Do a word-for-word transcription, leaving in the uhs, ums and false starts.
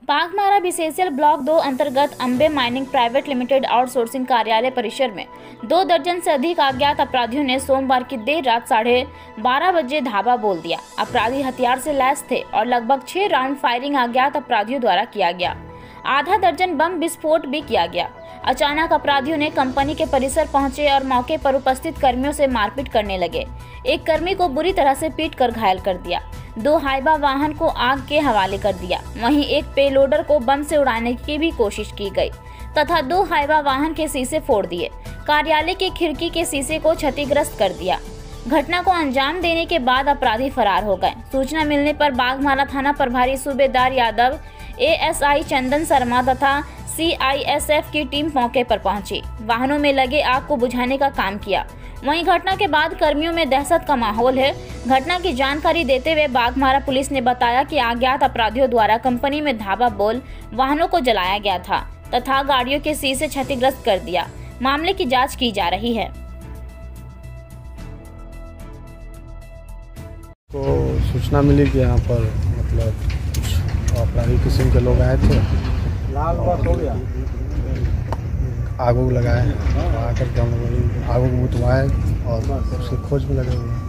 Baghmara BCCL block दो अंतर्गत Ambe mining private limited outsourcing कार्यालय परिसर में दो दर्जन से अधिक अज्ञात अपराधियों ने सोमवार की देर रात साढ़े बारह बजे धावा बोल दिया। अपराधी हथियार से लैस थे और लगभग छह राउंड फायरिंग अज्ञात अपराधियों द्वारा किया गया। आधा दर्जन बम विस्फोट भी किया गया। अचानक अपराधियों ने कंपनी के परिसर पहुंचे और मौके पर उपस्थित कर्मियों से मारपीट करने लगे। एक कर्मी को बुरी तरह से पीट कर घायल कर दिया। दो हाइबा वाहन को आग के हवाले कर दिया। वहीं एक पेलोडर को बम से उड़ाने की भी कोशिश की गई तथा दो हाइबा वाहन के शीशे फोड़ दिए। कार्यालय के खिड़की के शीशे को क्षतिग्रस्त कर दिया। घटना को अंजाम देने के बाद अपराधी फरार हो गए। सूचना मिलने पर बाघमारा थाना प्रभारी सूबेदार यादव, एएसआई चंदन शर्मा तथा सीआईएसएफ की टीम मौके पर पहुंची। वाहनों में लगे आग को बुझाने का काम किया। वहीं घटना के बाद कर्मियों में दहशत का माहौल है। घटना की जानकारी देते हुए बाघमारा पुलिस ने बताया कि अज्ञात अपराधियों द्वारा कंपनी में धावा बोल वाहनों को जलाया गया था तथा गाड़ियों के शीशे क्षतिग्रस्त कर दिया। मामले की जांच की जा रही है। को सूचना मिली कि यहाँ पर मतलब कुछ अपराधी किस्म के लोग आए थे, आग उग लगाए, आकर के हम लोग आग उग बुझवाए और उसकी खोज में लगे हुए हैं।